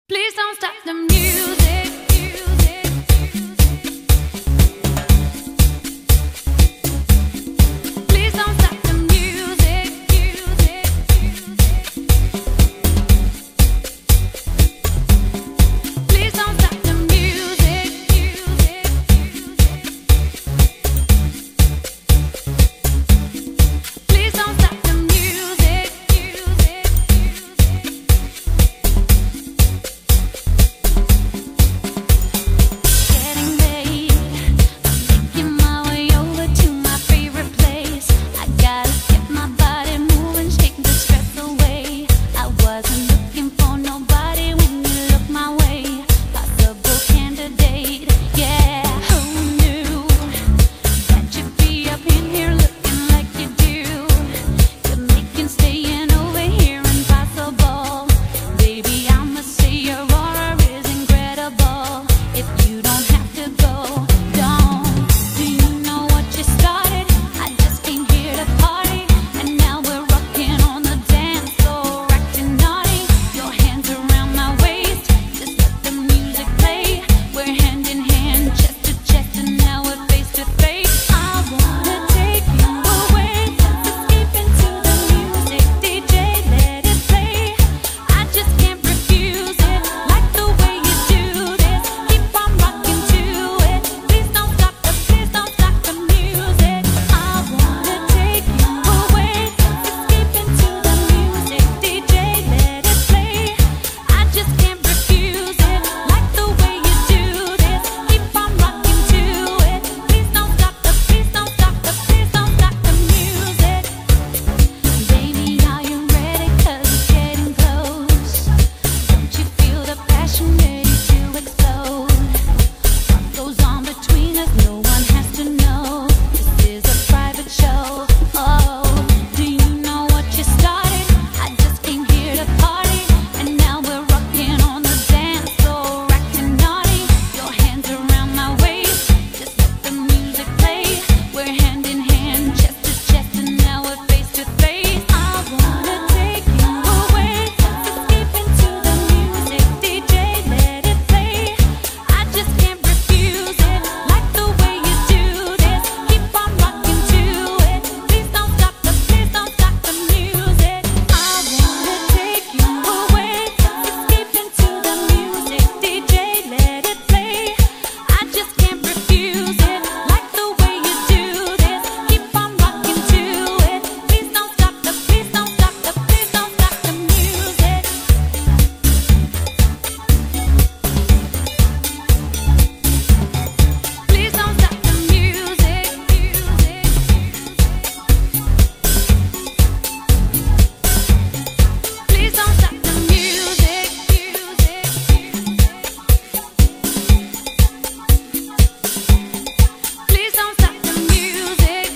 Please don't stop the music. Please don't stop the music. Please don't stop the music. Please don't stop the music. Getting late, I'm making my way over to my favorite place. I gotta get my body moving, shake the stress away. I wasn't looking for nobody when you looked my way. Possible candidate, yeah. Who knew that you'd be up in here looking like you do? You're making staying over here impossible. Baby, I must say your aura is incredible. If you don't have to go, don't. Do you know what you started? I just came here to party, and now we're rocking on the dance floor, acting naughty. Your hands around my waist, just let the music play. We're hand in hand, chest to chest, and now we're face to face. I wanna take you away, escape into the music. DJ, let it play. I just can't refuse it. Like the way you do this, keep on rocking to it. Please don't stop the music. I wanna take you away, escape into the music. DJ, let it play. I just can't refuse it. Like the way you do this, keep on rocking to it. Please don't stop the music. Baby, are you ready? 'Cause it's getting close. Don't you feel the passion ready to explode? What goes on between us, no one has to know. This is a private show. Oh, do you know what you started? I just came here to party, and now we're rocking on the dance floor, acting naughty. Your hands around my waist, just let the music play. We're hand in hand, chest to chest, and now we're face to face. I wanna take you away, escape into the music. DJ, let it play. I just can't refuse it. Like the way you do this, keep on rocking to it. Please don't stop the music. I wanna take you away, escape into the music. DJ, let it play. I just can't refuse it. Like the way you do this, keep on rocking to it. Please don't stop the music. Please don't stop the music. Please don't stop the music. Please don't stop the music.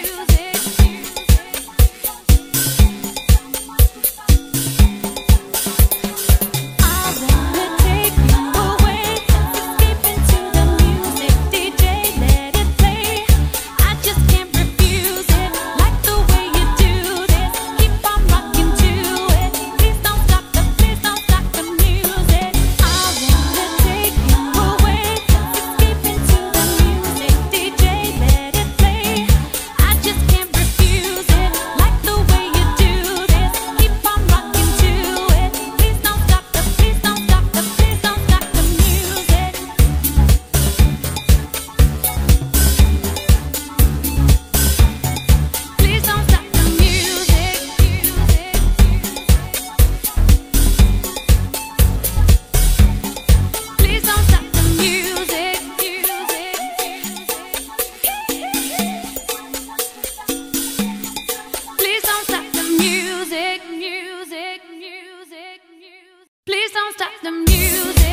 I wanna take you away, escape into the music. DJ, let it play. I just can't refuse it. Like the way you do this, keep on rocking to it. Please don't stop the music. I wanna take you away, escape into the music. DJ, let it play. I just can't refuse it. Like the way you do this, keep on rocking to it. Please don't stop the music. Please don't stop the music. Please don't stop the music. Please don't stop the music. Please don't stop the music.